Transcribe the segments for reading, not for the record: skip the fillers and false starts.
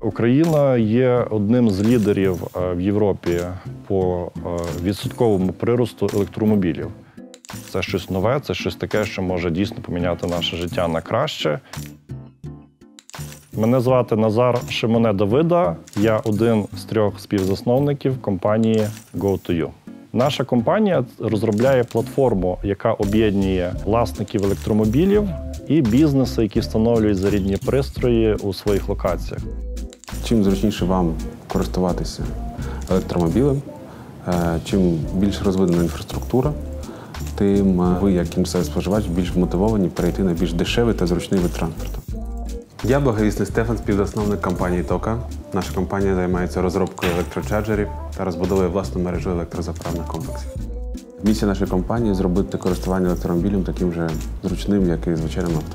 Україна є одним з лідерів в Європі по відсотковому приросту електромобілів. Це щось нове, це щось таке, що може дійсно поміняти наше життя на краще. Мене звати Назар Шимоне Давида, я один з 3 співзасновників компанії Go2U. Наша компанія розробляє платформу, яка об'єднує власників електромобілів і бізнеси, які встановлюють зарядні пристрої у своїх локаціях. Чим зручніше вам користуватися електромобілем, чим більш розвинена інфраструктура, тим ви, як кінцевий споживач, більш мотивовані перейти на більш дешевий та зручний вид транспорту. Я благовісний Стефан, співзасновник компанії Тока. Наша компанія займається розробкою електрочарджерів та розбудовує власну мережу електрозаправних комплексів. Місія нашої компанії – зробити користування електромобілем таким же зручним, як і звичайним авто.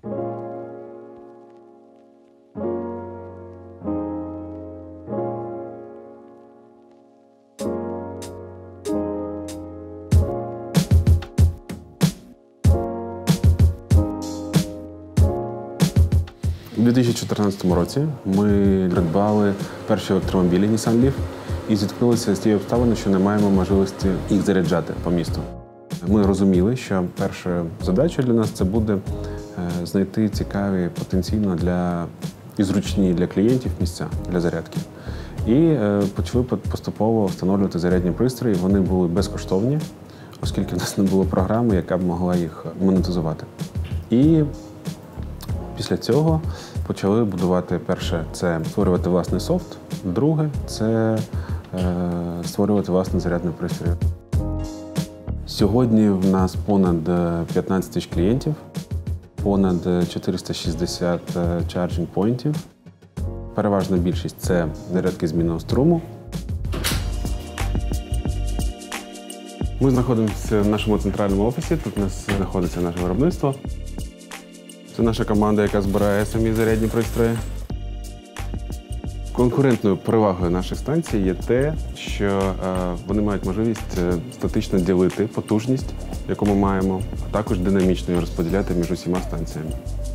У 2014 році ми придбали перші електромобілі Nissan Leaf і зіткнулися з тією обставиною, що не маємо можливості їх заряджати по місту. Ми розуміли, що першою задачею для нас це буде знайти цікаві потенційно і зручні для клієнтів місця для зарядки. І почали поступово встановлювати зарядні пристрої. Вони були безкоштовні, оскільки в нас не було програми, яка б могла їх монетизувати. І після цього почали будувати, перше, це створювати власний софт, друге, це створювати власний зарядний пристрій. Сьогодні в нас понад 15 тисяч клієнтів, понад 460 чарджинг-поінтів. Переважна більшість – це зарядки змінного струму. Ми знаходимося в нашому центральному офісі, тут у нас знаходиться наше виробництво. Це наша команда, яка збирає самі зарядні пристрої. Конкурентною перевагою наших станцій є те, що вони мають можливість статично ділити потужність, яку ми маємо, а також динамічно її розподіляти між усіма станціями.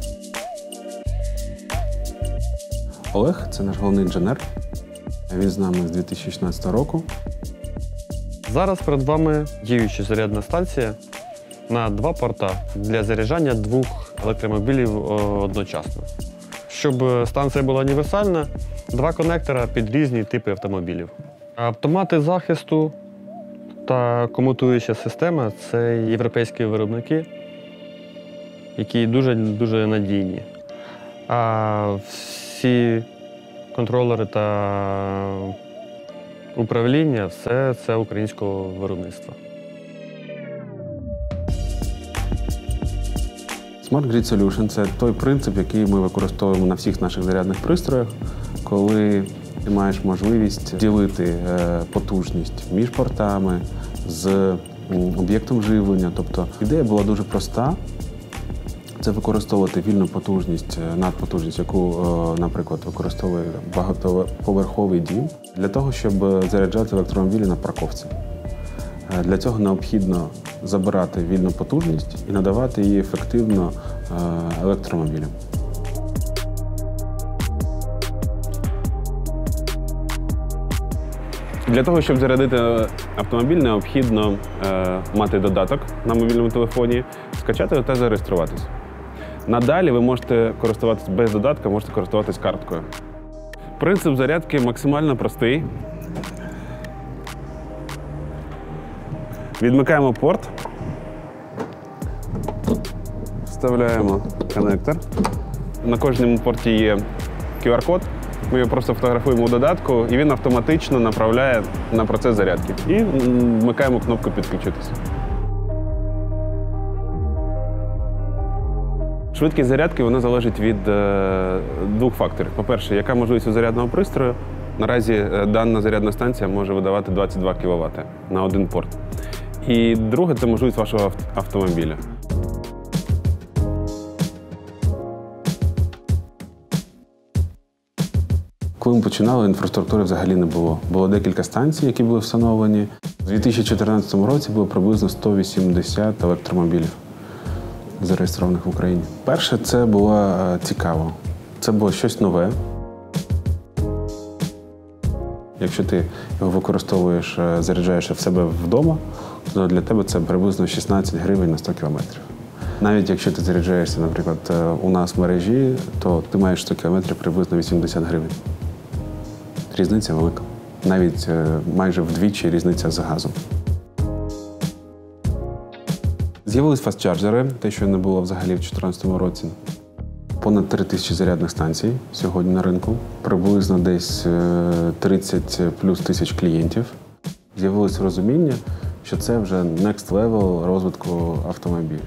Олег – це наш головний інженер. Він з нами з 2016 року. Зараз перед вами діюча зарядна станція на 2 порта для заряджання 2 електромобілів одночасно. Щоб станція була універсальна, 2 конектора під різні типи автомобілів. Автомати захисту та комутуюча система – це європейські виробники, які дуже надійні. А всі контролери та управління – все це українського виробництва. Smart Grid Solution – це той принцип, який ми використовуємо на всіх наших зарядних пристроях, коли ти маєш можливість ділити потужність між портами, з об'єктом живлення. Тобто ідея була дуже проста. Це використовувати вільну потужність, надпотужність, яку, наприклад, використовує багатоповерховий дім, для того, щоб заряджати електромобілі на парковці. Для цього необхідно забирати вільну потужність і надавати її ефективно електромобілям. Для того, щоб зарядити автомобіль, необхідно мати додаток на мобільному телефоні, скачати його та зареєструватись. Надалі ви можете користуватись без додатка, можете користуватись карткою. Принцип зарядки максимально простий. Відмикаємо порт, вставляємо коннектор. На кожному порті є QR-код. Ми його просто фотографуємо у додатку, і він автоматично направляє на процес зарядки. І вмикаємо кнопку «Підключитися». Швидкість зарядки вона залежить від 2 факторів. По-перше, яка можливість у зарядного пристрою. Наразі дана зарядна станція може видавати 22 кВт на 1 порт. І друге – це можливість вашого автомобіля. Коли ми починали, інфраструктури взагалі не було. Було декілька станцій, які були встановлені. У 2014 році було приблизно 180 електромобілів, зареєстрованих в Україні. Перше, це було цікаво. Це було щось нове. Якщо ти його використовуєш, заряджаєш в себе вдома, то для тебе це приблизно 16 гривень на 100 кілометрів. Навіть якщо ти заряджаєшся, наприклад, у нас в мережі, то ти маєш 100 кілометрів приблизно 80 гривень. Різниця велика. Навіть майже вдвічі різниця з газом. З'явились фастчарджери, те, що не було взагалі в 2014 році. Понад 3000 зарядних станцій сьогодні на ринку. Приблизно десь 30 плюс тисяч клієнтів. З'явилось розуміння, що це вже next level розвитку автомобілів.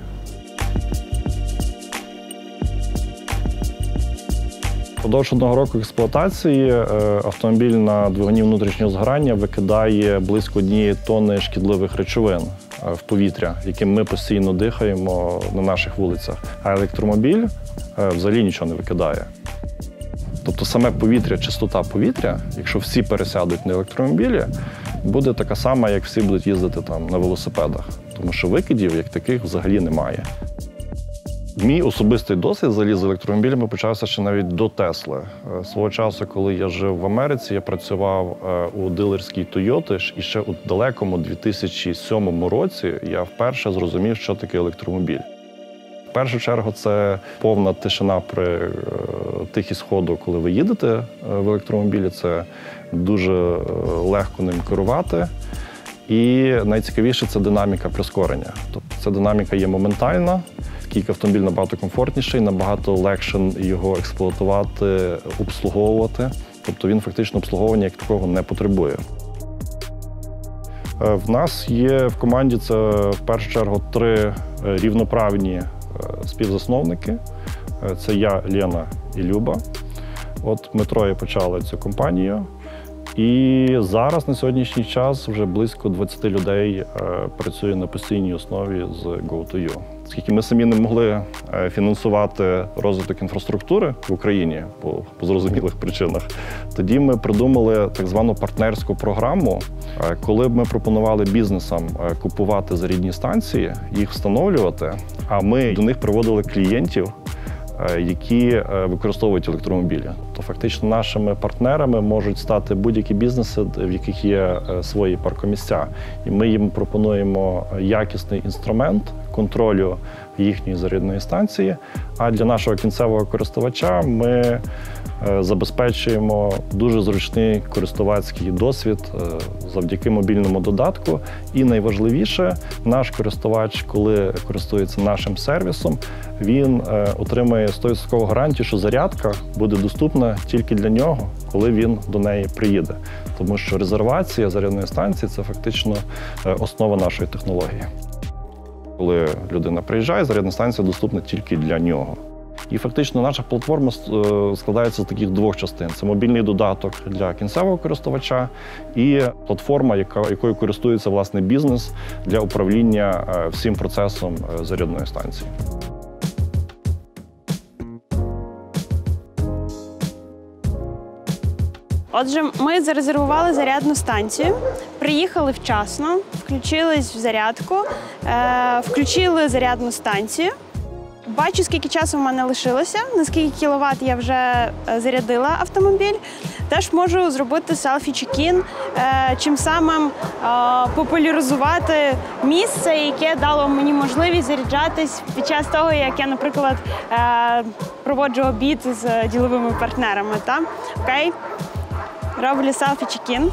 Впродовж 1 року експлуатації автомобіль на двигуні внутрішнього згорання викидає близько 1 тонни шкідливих речовин в повітря, яким ми постійно дихаємо на наших вулицях. А електромобіль взагалі нічого не викидає. Тобто саме повітря, чистота повітря, якщо всі пересядуть на електромобілі, буде така сама, як всі будуть їздити там на велосипедах. Тому що викидів як таких взагалі немає. Мій особистий досвід взагалі з електромобілями почався ще навіть до Тесли. Свого часу, коли я жив в Америці, я працював у дилерській Toyota, і ще у далекому 2007 році я вперше зрозумів, що таке електромобіль. В першу чергу це повна тишина при тихій сходу, коли ви їдете в електромобілі. Це дуже легко ним керувати. І найцікавіше – це динаміка прискорення. Тобто ця динаміка є моментальна, оскільки автомобіль набагато комфортніший, набагато легше його експлуатувати, обслуговувати. Тобто він фактично обслуговування як такого не потребує. В нас є в команді це в першу чергу 3 рівноправні співзасновники. Це я, Лена і Люба. От ми 3 почали цю компанію. І зараз, на сьогоднішній час, вже близько 20 людей працює на постійній основі з Go2U. Оскільки ми самі не могли фінансувати розвиток інфраструктури в Україні по зрозумілих причинах, тоді ми придумали так звану партнерську програму, коли ми пропонували бізнесам купувати зарядні станції, їх встановлювати, а ми до них приводили клієнтів, які використовують електромобілі. То фактично нашими партнерами можуть стати будь-які бізнеси, в яких є свої паркомісця. І ми їм пропонуємо якісний інструмент контролю їхньої зарядної станції, а для нашого кінцевого користувача ми забезпечуємо дуже зручний користувацький досвід завдяки мобільному додатку. І найважливіше, наш користувач, коли користується нашим сервісом, він отримує 100% гарантію, що зарядка буде доступна тільки для нього, коли він до неї приїде. Тому що резервація зарядної станції – це фактично основа нашої технології. Коли людина приїжджає, зарядна станція доступна тільки для нього. І фактично наша платформа складається з таких 2 частин. Це мобільний додаток для кінцевого користувача і платформа, якою користується власне бізнес для управління всім процесом зарядної станції. Отже, ми зарезервували зарядну станцію, приїхали вчасно, включились в зарядку, включили зарядну станцію. Бачу, скільки часу в мене лишилося, наскільки кіловат я вже зарядила автомобіль. Теж можу зробити селфі-чекін, чим самим популяризувати місце, яке дало мені можливість заряджатись під час того, як я, наприклад, проводжу обід з діловими партнерами. Окей, роблю селфі-чекін.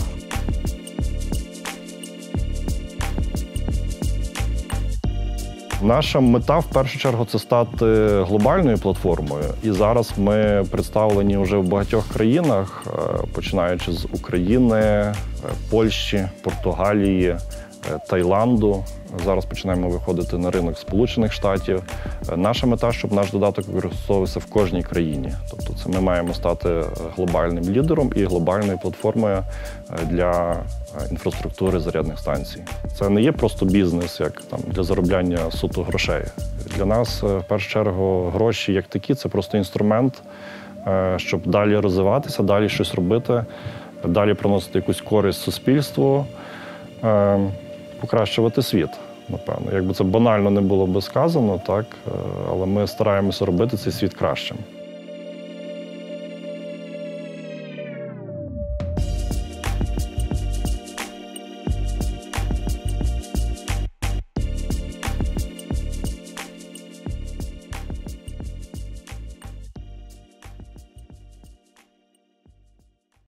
Наша мета, в першу чергу, це стати глобальною платформою. І зараз ми представлені вже в багатьох країнах, починаючи з України, Польщі, Португалії, Таїланду. Зараз починаємо виходити на ринок Сполучених Штатів. Наша мета, щоб наш додаток використовувався в кожній країні. Тобто це ми маємо стати глобальним лідером і глобальною платформою для інфраструктури зарядних станцій. Це не є просто бізнес, як там для заробляння суто грошей. Для нас, в першу чергу, гроші як такі – це просто інструмент, щоб далі розвиватися, далі щось робити, далі приносити якусь користь суспільству, покращувати світ, напевно. Якби це банально не було би сказано, так, але ми стараємося робити цей світ кращим.